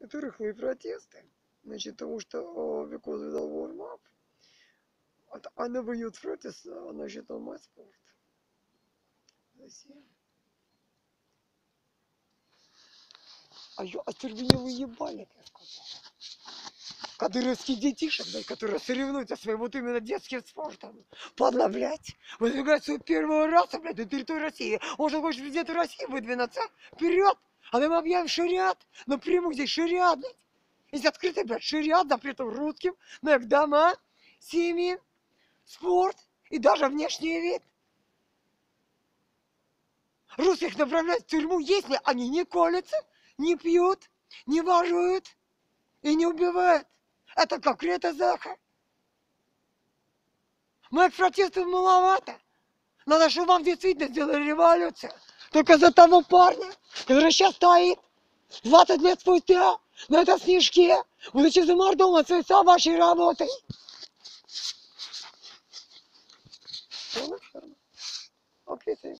Это рыхлые протесты. Значит, потому что because without warm up, I never use protest, значит, on my sport. Остервенелые ебали, я сказал. Кадыровские детишек, блядь, которые соревнуются своим вот именно детским спортом. Падла, блядь. Выдвигать свою первую расу, блядь, на территории России. Он же хочет президенту России выдвинуться. Вперед! А мы объявим шариат. Напрямую здесь шариат, блядь. Здесь открытый, блядь, шариат, запретом русским, на их дома, семьи, спорт и даже внешний вид. Русских направляют в тюрьму, если они не колятся, не пьют, не воруют и не убивают. Это как Грета Захар. Моих протестов маловато. Надо, чтобы вам действительно сделали революцию. Только за того парня, который сейчас стоит 20 лет спустя на этом снежке, будучи замордован своей собачьей работой. Окей,